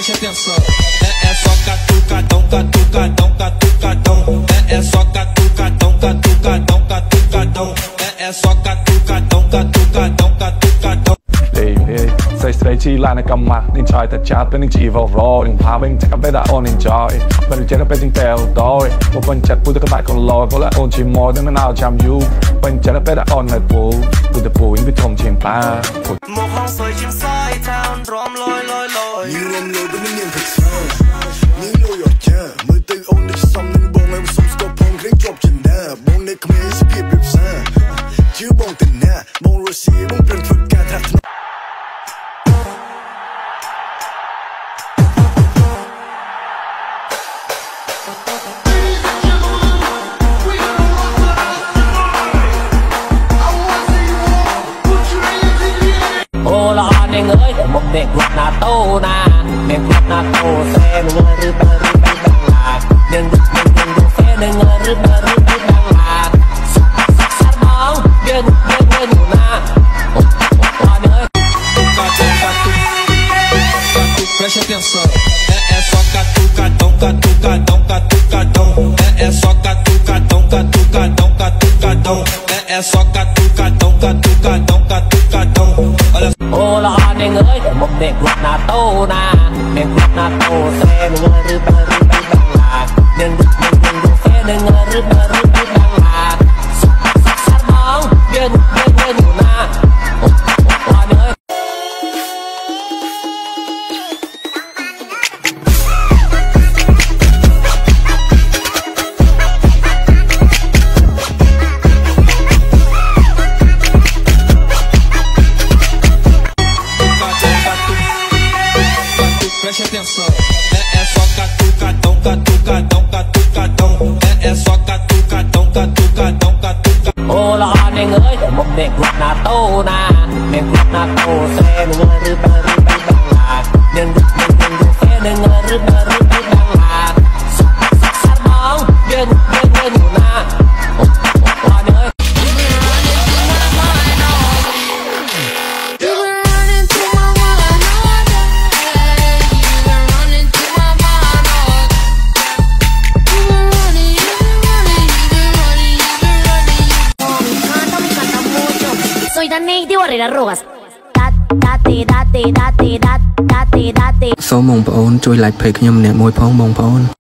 preste atenção. É só catucadão, catucadão, catucadão. É só catucadão, catucadão, catucadão. É só catucadão, catucadão, catucadão. Say straight chi la na kam ma nin chai ta chat pe nin chi vo ro ning pa wing check up better on enjoy but you check up better tell doy bo pen chat pu ta mai kon lo ko la on chi mo dang na cham you pen chat up better on that pool with the pool in between chim pa một hong soi chim soi town rom loi loi loi như rom loi bên những thực sao như loi ở cha mới từ on đi xong những bông em xong stop phong kring drop chân na bông này không ai biết biết sao chứ bông tình na bông rồi xí bôngเป็นฝึกการทัก một miệng quạt na tô na miệng quạt na tô xe nương rư bơ rư bơ băng là nương xe nương rư bơ rư bơ băng là sát bóng biên na hoa nơi preste atenção. É só catucadão, catucadão, catucadão. É só catucadão, catucadão, catucadão. É só catucadão, catucadão, catucadão. Olha ô là anh ơi một miệng quạt na tô na miệng quạt na tô xe nương rư bơ rư bơ băng là nương xe nương rư bơ rư bơ băng là sát bóng biên na hoa nơi preste atenção. É só catucadão, catucadão, catucadão. É só catucadão, catucadão, catucadão. ô là anh ơi một miệng quạt na tô na miệng quạt na tô xe nương rư bơ rư bơ băng là nương xe nương rư bơ rư bơ băng là sát bóng biên na hoa nơi Soy Dani de Barrera Rojas. Date, date, date, date, date, date. សូមបងប្អូនជួយ like page ខ្ញុំម្នាក់មួយផងបងប្អូន